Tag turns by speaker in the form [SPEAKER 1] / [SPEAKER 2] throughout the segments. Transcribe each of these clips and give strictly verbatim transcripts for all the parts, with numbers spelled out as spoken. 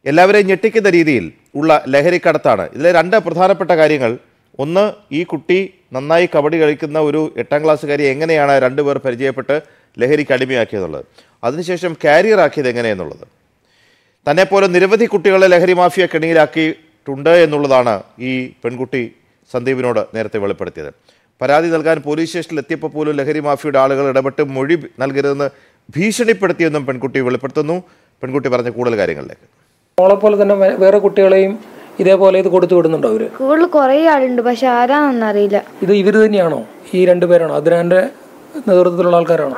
[SPEAKER 1] എല്ലാവരെയും ഞെട്ടിക്കുന്ന രീതിയിൽ ഉള്ള ലഹരിക്കടത്താണ്. ഇതിലെ രണ്ട് പ്രധാനപ്പെട്ട കാര്യങ്ങൾ. ഒന്ന്, ഈ കുട്ടി നന്നായി കബഡി കളിക്കുന്ന ഒരു എട്ടാം ക്ലാസ്സുകാരി എങ്ങനെയാണ് രണ്ടുപേർ പരിചയപ്പെട്ട് ലഹരിക്ക് അടിമയാക്കിയെന്നുള്ളത്. അതിനുശേഷം കാരിയർ ആക്കിയത് എങ്ങനെയെന്നുള്ളത്. തന്നെപ്പോലെ നിരവധി കുട്ടികളെ ലഹരി മാഫിയ കെണിയിലാക്കിയിട്ടുണ്ട് എന്നുള്ളതാണ് ഈ പെൺകുട്ടി സന്ദീപിനോട് നേരത്തെ വെളിപ്പെടുത്തിയത്. പരാതി നൽകാൻ പോലീസ് സ്റ്റേഷനിൽ എത്തിയപ്പോൾ പോലും ലഹരി മാഫിയുടെ ആളുകൾ ഇടപെട്ട് മൊഴി നൽകരുതെന്ന് ഭീഷണിപ്പെടുത്തിയെന്നും പെൺകുട്ടി വെളിപ്പെടുത്തുന്നു. പെൺകുട്ടി പറഞ്ഞ കൂടുതൽ കാര്യങ്ങളിലേക്ക്.
[SPEAKER 2] മോളെപ്പോലെ തന്നെ വേറെ കുട്ടികളെയും ഇതേപോലെ ഇത് കൊടുത്തു വിടുന്നുണ്ടോ? അവര്
[SPEAKER 3] കൂടുതൽ കുറേ ആളുണ്ട്, പക്ഷെ ആരാണെന്ന് അറിയില്ല.
[SPEAKER 2] ഇത് ഇവര് തന്നെയാണോ? ഈ രണ്ടുപേരാണോ? അതിനാന്റെ നേതൃത്വത്തിലുള്ള ആൾക്കാരാണോ?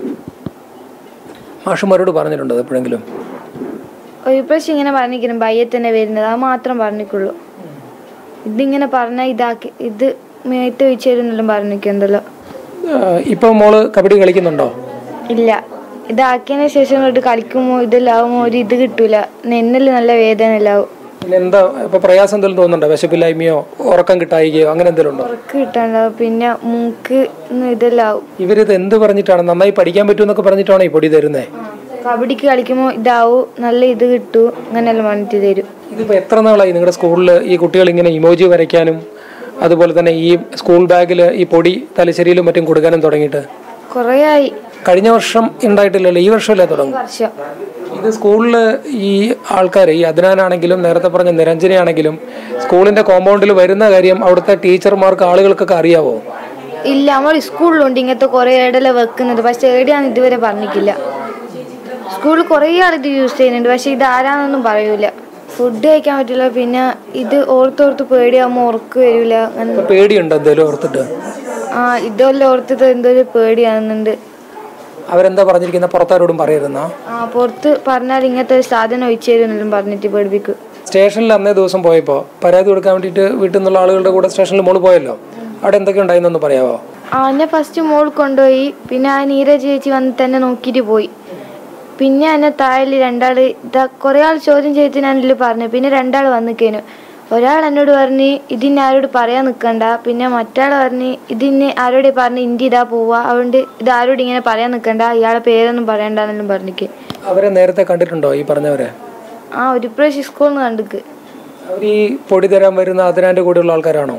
[SPEAKER 2] മാഷുമാരോട് പറഞ്ഞിട്ടുണ്ടോ എപ്പോഴെങ്കിലും?
[SPEAKER 3] ഒരു പ്രാവശ്യം ഇങ്ങനെ പറഞ്ഞിരിക്കണം, ബയ്യെ തന്നെ വരുന്നത്, അത് മാത്രം പറഞ്ഞിട്ടുള്ളൂ. ഇതിങ്ങനെ പറഞ്ഞാൽ ഇതാക്കി ഇത് മേത്ത് വെച്ച് തരുന്നെല്ലാം പറഞ്ഞിട്ടുണ്ടല്ലോ.
[SPEAKER 2] ഇപ്പൊ മോള് കബഡി കളിക്കുന്നുണ്ടോ?
[SPEAKER 3] ഇല്ല. ഇതാക്കിയതിന് ശേഷം ഇങ്ങോട്ട് കളിക്കുമ്പോൾ ഇതെല്ലാവുമ്പോൾ ഒരു ഇത് കിട്ടൂല, നെന്നിൽ നല്ല വേദന എല്ലാവും.
[SPEAKER 2] എന്താ ഇപ്പൊ പ്രയാസം എന്തെങ്കിലും തോന്നുന്നുണ്ടോ? വിശപ്പില്ലായ്മയോ ഉറക്കം കിട്ടായികയോ അങ്ങനെ എന്തെങ്കിലും ഉണ്ടോ?
[SPEAKER 3] ഉറക്കം കിട്ടാണ്ടാവും, പിന്നെ മൂക്ക് ഇതെല്ലാവും.
[SPEAKER 2] ഇവരിത് എന്ത് പറഞ്ഞിട്ടാണ്? നന്നായി പഠിക്കാൻ പറ്റുമെന്നൊക്കെ പറഞ്ഞിട്ടാണോ ഈ പൊടി തരുന്നേ?
[SPEAKER 3] കബഡിക്ക് കളിക്കുമ്പോൾ ഇതാവും, നല്ല ഇത് കിട്ടും, അങ്ങനെയെല്ലാം പറഞ്ഞിട്ട് തരും.
[SPEAKER 2] ഇതിപ്പോ എത്ര നാളായി നിങ്ങളുടെ സ്കൂളിൽ ഈ കുട്ടികൾ ഇങ്ങനെ ഇമോജി വരയ്ക്കാനും അതുപോലെ തന്നെ ഈ സ്കൂൾ ബാഗിൽ ഈ പൊടി തലശ്ശേരിയിലും മറ്റും കൊടുക്കാനും തുടങ്ങിയിട്ട്?
[SPEAKER 3] കുറേ ആയി.
[SPEAKER 2] കഴിഞ്ഞ വർഷം ഉണ്ടായിട്ടില്ലല്ലോ, ഈ വർഷമല്ലേ തുടങ്ങും? ഇത് സ്കൂളിൽ ഈ ആൾക്കാർ, ഈ അദ്നാനാണെങ്കിലും നേരത്തെ പറഞ്ഞ നിരഞ്ജനയാണെങ്കിലും സ്കൂളിന്റെ കോമ്പൗണ്ടിൽ വരുന്ന കാര്യം അവിടുത്തെ ടീച്ചർമാർക്ക് ആളുകൾക്കൊക്കെ അറിയാവോ?
[SPEAKER 3] ഇല്ല, നമ്മൾ സ്കൂളിലുണ്ട് ഇങ്ങനത്തെ കുറേ ഇടല വെക്കുന്നത്, പക്ഷെ എവിടെയാണെന്ന് ഇതുവരെ പറഞ്ഞിട്ടില്ല. സ്കൂളിൽ കുറേ ആളിത് യൂസ് ചെയ്യുന്നുണ്ട്, പക്ഷെ ഇത് ആരാന്നൊന്നും പറയൂല. ഫുഡ് കഴിക്കാൻ പറ്റില്ല, പിന്നെ ഇത് ഓർത്തോർത്ത് പേടിയാകുമ്പോൾ ഉറക്ക് വരില്ല.
[SPEAKER 2] പേടിയുണ്ടോ എന്തേലും ഓർത്തിട്ട്?
[SPEAKER 3] ആ, ഇതെല്ലാം ഓർത്തിട്ട് എന്തോ ഒരു പേടിയാകുന്നുണ്ട്.
[SPEAKER 2] അവരെന്താ പറഞ്ഞിരിക്കുന്ന? പുറത്താരോടും പറയരുന്ന?
[SPEAKER 3] ആ, പുറത്ത് പറഞ്ഞാൽ ഇങ്ങനത്തെ ഒരു സാധനം ഒഴിച്ചു തരുന്നെല്ലാം പറഞ്ഞിട്ട് പേടിപ്പിക്കും.
[SPEAKER 2] സ്റ്റേഷനിൽ അന്നേ ദിവസം പോയപ്പോൾ പരാതി കൊടുക്കാൻ വേണ്ടിയിട്ട് വീട്ടിൽ നിന്നുള്ള ആളുകളുടെ കൂടെ സ്റ്റേഷനിൽ മോള് പോയല്ലോ, അവിടെ എന്തൊക്കെ ഉണ്ടായിരുന്നെന്ന് പറയാമോ?
[SPEAKER 3] ആ, എന്നെ ഫസ്റ്റ് മോൾ കൊണ്ടുപോയി, പിന്നെ ആ നീരജ് ചേച്ചി വന്ന് തന്നെ നോക്കിയിട്ട് പോയി. പിന്നെ എന്നെ താഴെ രണ്ടാൾ ഇതാ കുറേ ആൾ ചോദ്യം ചെയ്തിട്ട് ഞാനിതിൽ പറഞ്ഞു. പിന്നെ രണ്ടാൾ വന്നിക്കേനു. ഒരാൾ എന്നോട് പറഞ്ഞ് ഇതിന് ആരോട് പറയാൻ നിൽക്കണ്ട, പിന്നെ മറ്റാൾ പറഞ്ഞ് ഇതിന് ആരോടെ പറഞ്ഞ് ഇന്ത്യ ഇതാ പോവാ, അതുകൊണ്ട് ഇത് ആരോട് ഇങ്ങനെ പറയാൻ നിൽക്കണ്ട, ഇയാളെ പേരൊന്നും പറയണ്ടെന്നെല്ലാം പറഞ്ഞിക്ക്.
[SPEAKER 2] അവരെ നേരത്തെ കണ്ടിട്ടുണ്ടോ ഈ പറഞ്ഞവരെ?
[SPEAKER 3] ആ, ഒരു പ്രാവശ്യം സ്കൂളിൽ നിന്ന് കണ്ടിക്ക്.
[SPEAKER 2] അവർ ഈ പൊടി തരാൻ വരുന്ന അതിനാൻ്റെ കൂടെയുള്ള ആൾക്കാരാണോ?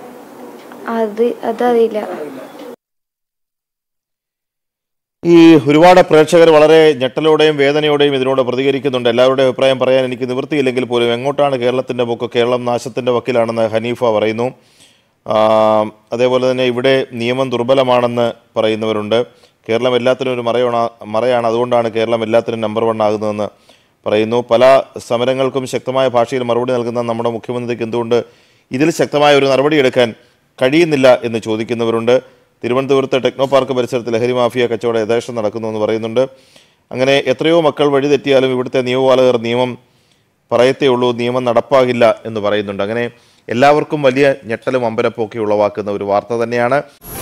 [SPEAKER 3] അത് അതറിയില്ല.
[SPEAKER 1] ഈ ഒരുപാട് പ്രേക്ഷകർ വളരെ ഞെട്ടലോടെയും വേദനയോടെയും ഇതിനോട് പ്രതികരിക്കുന്നുണ്ട്. എല്ലാവരുടെയും അഭിപ്രായം പറയാൻ എനിക്ക് നിവൃത്തിയില്ലെങ്കിൽ പോലും എങ്ങോട്ടാണ് കേരളത്തിൻ്റെ പോക്ക്? കേരളം നാശത്തിൻ്റെ വക്കിലാണെന്ന് ഹനീഫ പറയുന്നു. അതേപോലെ തന്നെ ഇവിടെ നിയമം ദുർബലമാണെന്ന് പറയുന്നവരുണ്ട്. കേരളം എല്ലാത്തിനും ഒരു മറയാണ് മറയാണ് അതുകൊണ്ടാണ് കേരളം എല്ലാത്തിനും നമ്പർ വൺ ആകുന്നതെന്ന് പറയുന്നു. പല സമരങ്ങൾക്കും ശക്തമായ ഭാഷയിൽ മറുപടി നൽകുന്ന നമ്മുടെ മുഖ്യമന്ത്രിക്ക് എന്തുകൊണ്ട് ഇതിൽ ശക്തമായ ഒരു നടപടിയെടുക്കാൻ കഴിയുന്നില്ല എന്ന് ചോദിക്കുന്നവരുണ്ട്. തിരുവനന്തപുരത്ത് ടെക്നോ പാർക്ക് പരിസരത്ത് ലഹരി മാഫിയ കച്ചവടം യഥേഷ്ടം നടക്കുന്നു എന്ന് പറയുന്നുണ്ട്. അങ്ങനെ എത്രയോ മക്കൾ വഴിതെറ്റിയാലും ഇവിടുത്തെ നിയമപാലകർ നിയമം പറയത്തേ ഉള്ളൂ, നിയമം നടപ്പാകില്ല എന്ന് പറയുന്നുണ്ട്. അങ്ങനെ എല്ലാവർക്കും വലിയ ഞെട്ടലും അമ്പരപ്പൊക്കെ ഉളവാക്കുന്ന ഒരു വാർത്ത തന്നെയാണ്.